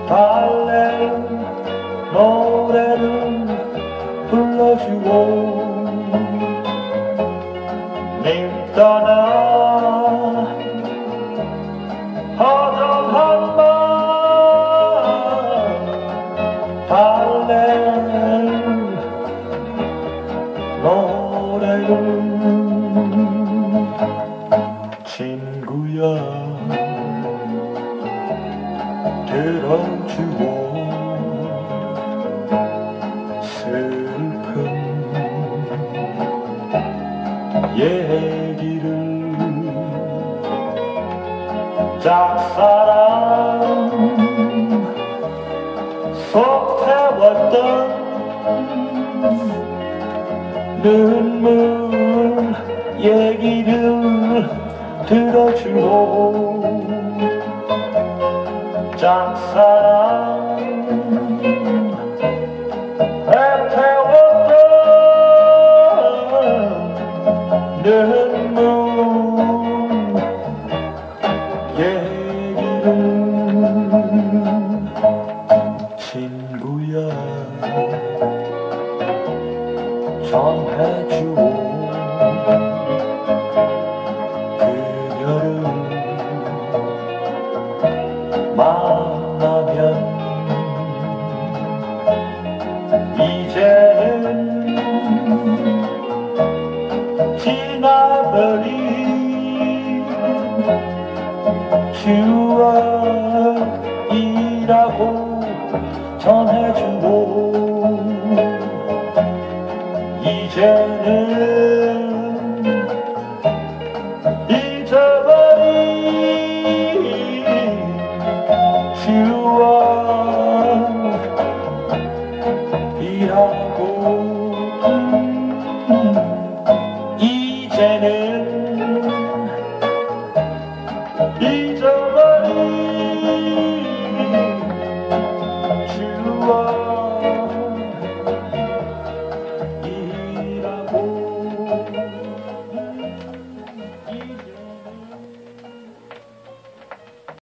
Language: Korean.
달랠 노래를 불러주고 님 떠나 허전한 맘 달랠 노래를 친구야 들어주고 슬픈 얘기를 짝사랑 속 태웠던 눈물 얘기를 들어주고 짝사랑 애태웠던 눈물 얘기를 친구야 전해주고 그녀를 만나면 이제는 지나버린 추억이라고 전해주고 이제는